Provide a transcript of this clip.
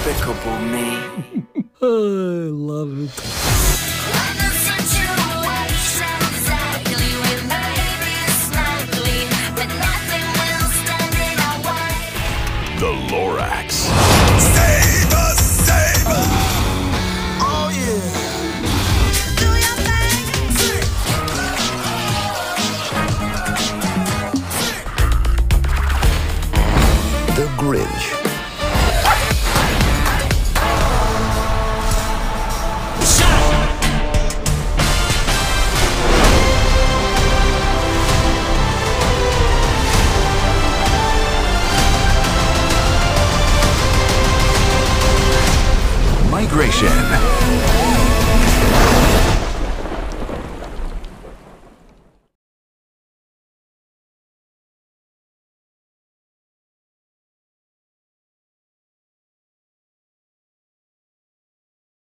despicable me. I love it. The Lorax. Save us, save us. Oh yeah. Do your thing. The Grinch. Migration.